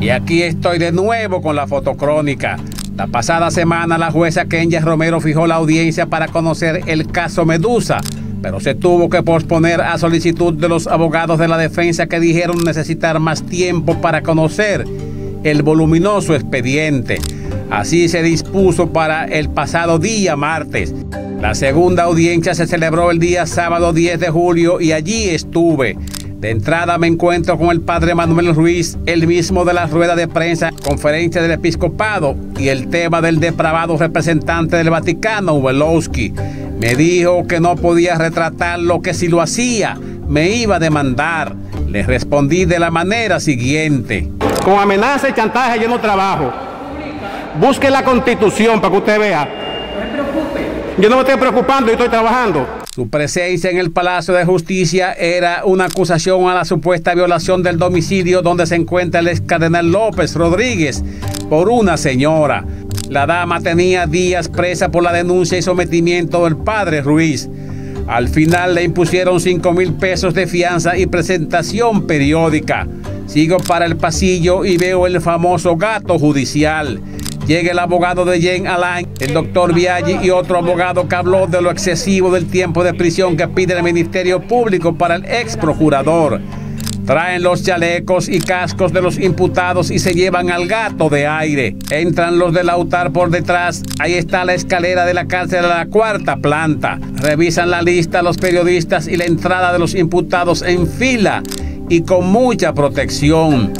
Y aquí estoy de nuevo con la fotocrónica. La pasada semana la jueza Kenya Romero fijó la audiencia para conocer el caso Medusa, pero se tuvo que posponer a solicitud de los abogados de la defensa que dijeron necesitar más tiempo para conocer el voluminoso expediente. Así se dispuso para el pasado día martes. La segunda audiencia se celebró el día sábado 10 de julio y allí estuve. De entrada me encuentro con el padre Manuel Ruiz, el mismo de la rueda de prensa, conferencia del episcopado, y el tema del depravado representante del Vaticano, Welowski. Me dijo que no podía retratarlo, que si lo hacía me iba a demandar. Le respondí de la manera siguiente: con amenaza y chantaje yo no trabajo. Busque la Constitución para que usted vea. No se preocupe. Yo no me estoy preocupando, yo estoy trabajando. Su presencia en el Palacio de Justicia era una acusación a la supuesta violación del domicilio donde se encuentra el ex cardenal López Rodríguez por una señora. La dama tenía días presa por la denuncia y sometimiento del padre Ruiz. Al final le impusieron 5,000 pesos de fianza y presentación periódica. Sigo para el pasillo y veo el famoso gato judicial. Llega el abogado de Jean Alain, el doctor Biaggi y otro abogado que habló de lo excesivo del tiempo de prisión que pide el Ministerio Público para el ex procurador. Traen los chalecos y cascos de los imputados y se llevan al gato de aire. Entran los del altar por detrás. Ahí está la escalera de la cárcel a la 4ª planta. Revisan la lista los periodistas y la entrada de los imputados en fila y con mucha protección.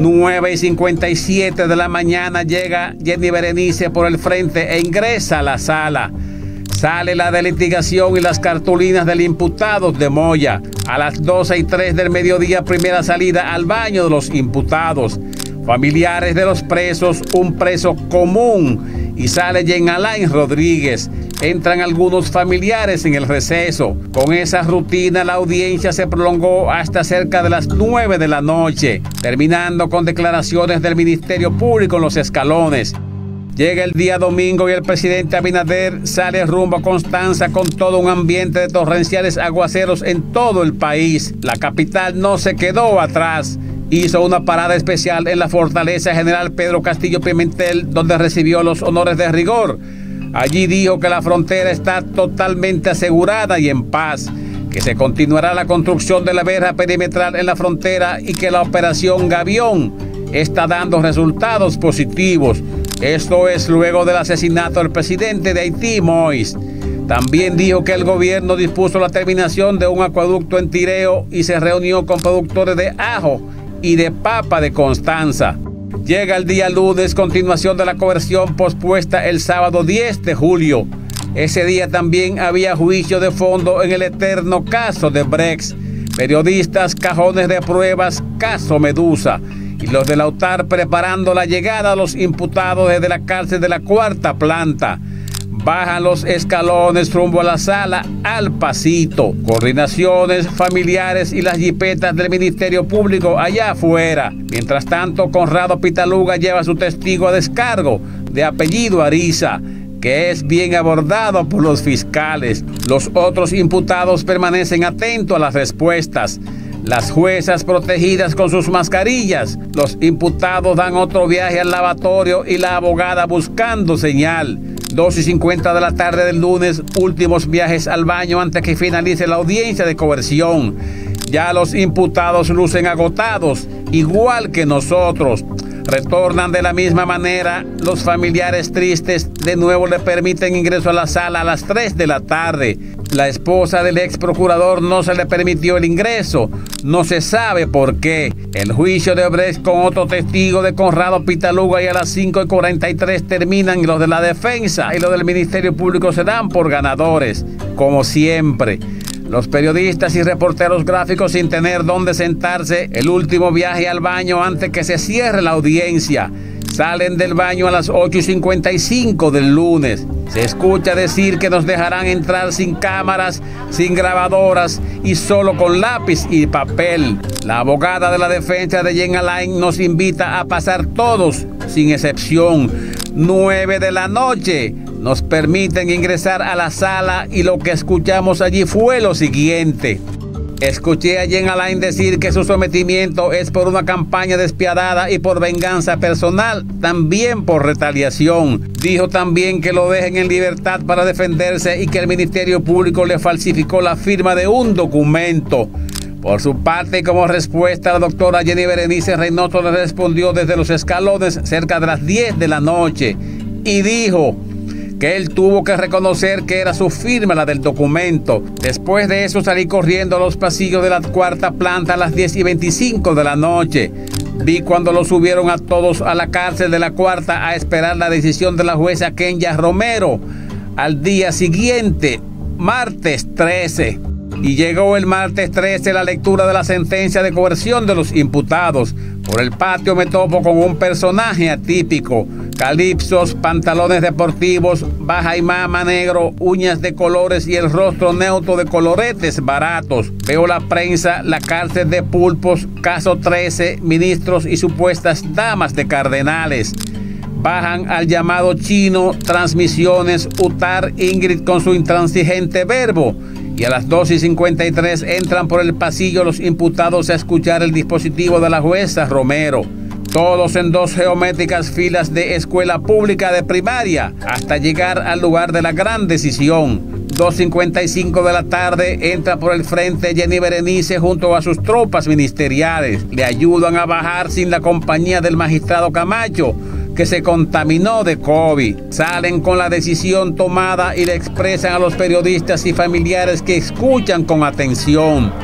9:57 de la mañana llega Jenny Berenice por el frente e ingresa a la sala. Sale la de litigación y las cartulinas del imputado de Moya. A las 12:03 del mediodía, primera salida al baño de los imputados. Familiares de los presos, un preso común, y sale Jean Alain Rodríguez. Entran algunos familiares en el receso. Con esa rutina la audiencia se prolongó hasta cerca de las 9 de la noche, terminando con declaraciones del Ministerio Público en los escalones. Llega el día domingo y el presidente Abinader sale rumbo a Constanza con todo un ambiente de torrenciales aguaceros en todo el país. La capital no se quedó atrás. Hizo una parada especial en la Fortaleza General Pedro Castillo Pimentel, donde recibió los honores de rigor. Allí dijo que la frontera está totalmente asegurada y en paz, que se continuará la construcción de la verja perimetral en la frontera y que la operación Gavión está dando resultados positivos. Esto es luego del asesinato del presidente de Haití, Moïse. También dijo que el gobierno dispuso la terminación de un acueducto en Tireo y se reunió con productores de ajo y de papa de Constanza. Llega el día lunes, continuación de la conversión pospuesta el sábado 10 de julio. Ese día también había juicio de fondo en el eterno caso de Brecht. Periodistas, cajones de pruebas, caso Medusa. Y los del altar preparando la llegada a los imputados desde la cárcel de la 4ª planta. Bajan los escalones rumbo a la sala al pasito. Coordinaciones, familiares y las jipetas del Ministerio Público allá afuera. Mientras tanto, Conrado Pitaluga lleva su testigo a descargo, de apellido Ariza, que es bien abordado por los fiscales. Los otros imputados permanecen atentos a las respuestas. Las juezas protegidas con sus mascarillas. Los imputados dan otro viaje al lavatorio y la abogada buscando señal. 2:50 de la tarde del lunes, últimos viajes al baño antes que finalice la audiencia de coerción. Ya los imputados lucen agotados, igual que nosotros. Retornan de la misma manera. Los familiares tristes de nuevo le permiten ingreso a la sala a las 3 de la tarde. La esposa del ex procurador no se le permitió el ingreso. No se sabe por qué. El juicio de Brecht con otro testigo de Conrado Pitaluga y a las 5:43 terminan y los de la defensa y los del Ministerio Público se dan por ganadores, como siempre. Los periodistas y reporteros gráficos sin tener dónde sentarse, el último viaje al baño antes que se cierre la audiencia. Salen del baño a las 8:55 del lunes. Se escucha decir que nos dejarán entrar sin cámaras, sin grabadoras y solo con lápiz y papel. La abogada de la defensa de Jean Alain nos invita a pasar todos, sin excepción. 9 de la noche. Nos permiten ingresar a la sala y lo que escuchamos allí fue lo siguiente. Escuché a Jean Alain decir que su sometimiento es por una campaña despiadada y por venganza personal, también por retaliación. Dijo también que lo dejen en libertad para defenderse y que el Ministerio Público le falsificó la firma de un documento. Por su parte, y como respuesta, la doctora Jenny Berenice Reynoso le respondió desde los escalones cerca de las 10 de la noche y dijo que él tuvo que reconocer que era su firma la del documento. Después de eso salí corriendo a los pasillos de la cuarta planta a las 10:25 de la noche. Vi cuando los subieron a todos a la cárcel de la cuarta a esperar la decisión de la jueza Kenya Romero. Al día siguiente, martes 13. Y llegó el martes 13 la lectura de la sentencia de coerción de los imputados. Por el patio me topo con un personaje atípico. Calipsos, pantalones deportivos, baja y mama negro, uñas de colores y el rostro neutro de coloretes baratos. Veo la prensa, la cárcel de pulpos, caso 13, ministros y supuestas damas de cardenales. Bajan al llamado chino, transmisiones, Utar, Ingrid con su intransigente verbo. Y a las 2:53 entran por el pasillo los imputados a escuchar el dispositivo de la jueza Romero. Todos en dos geométricas filas de escuela pública de primaria, hasta llegar al lugar de la gran decisión. 2:55 de la tarde entra por el frente Jenny Berenice junto a sus tropas ministeriales. Le ayudan a bajar sin la compañía del magistrado Camacho, que se contaminó de COVID. Salen con la decisión tomada y le expresan a los periodistas y familiares que escuchan con atención.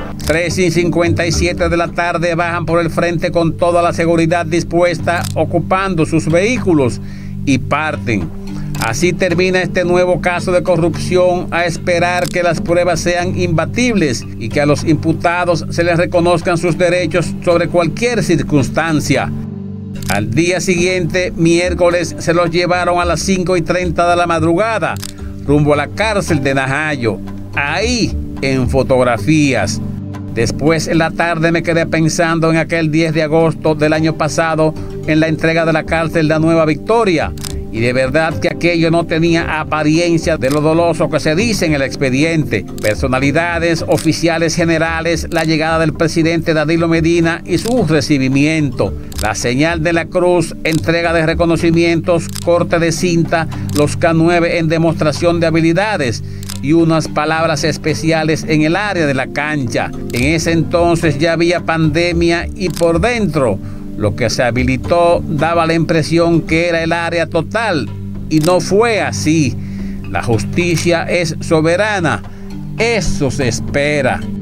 3:57 de la tarde bajan por el frente con toda la seguridad dispuesta, ocupando sus vehículos y parten. Así termina este nuevo caso de corrupción, a esperar que las pruebas sean imbatibles y que a los imputados se les reconozcan sus derechos sobre cualquier circunstancia. Al día siguiente, miércoles, se los llevaron a las 5:30 de la madrugada, rumbo a la cárcel de Najayo, ahí en fotografías. Después, en la tarde, me quedé pensando en aquel 10 de agosto del año pasado, en la entrega de la cárcel de Nueva Victoria, y de verdad que aquello no tenía apariencia de lo doloso que se dice en el expediente. Personalidades, oficiales generales, la llegada del presidente Danilo Medina y su recibimiento, la señal de la cruz, entrega de reconocimientos, corte de cinta, los K9 en demostración de habilidades y unas palabras especiales en el área de la cancha. En ese entonces ya había pandemia y por dentro lo que se habilitó daba la impresión que era el área total, y no fue así. La justicia es soberana, eso se espera.